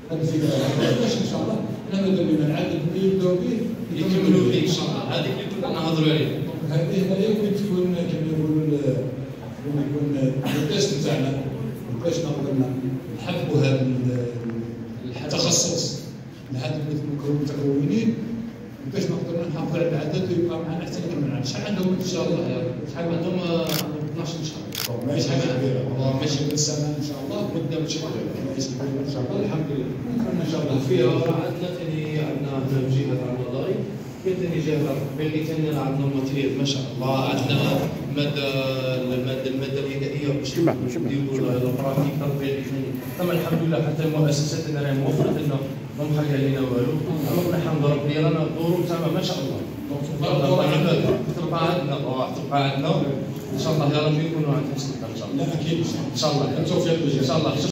هذا في باش ان شاء الله احنا ماذا بينا العدد اللي يبداو به يكملوا به ان شاء الله. هذيك اللي كنا نهضروا عليها. هذه هي اللي تكون كما يقولوا يكون التيست نتاعنا باش نقدروا نحبوا هذا التخصص لحد المتكونين باش نقدروا نحافظوا على العدد ويبقى معنا حتى نكمل معنا. شحال عندهم ان شاء الله؟ شحال عندهم 12 شهر. ماشي حاجه كبيره والله، ماشي من سنه ان شاء الله مده ماشي كبيره، ماشي كبيره ان شاء الله. الحمد لله نتمنى ان شاء الله فيها. عندنا ثاني عندنا هنا في جهه النظري، كاين ثاني جهه باللي كان عندنا ماتيريال ما شاء الله. عندنا الماده الغذائيه باش نديروا البراكتيك تطبيق ثاني. ثم الحمد لله حتى المؤسسات راهي موفرت لنا ما مخليه علينا والو. اما نحمد ربي رانا الظروف تمام ما شاء الله. تبقى عندنا ان شاء الله يا ربي يكونوا عند حسن ان شاء الله. لا اكيد ان شاء الله. بالتوفيق ان شاء الله.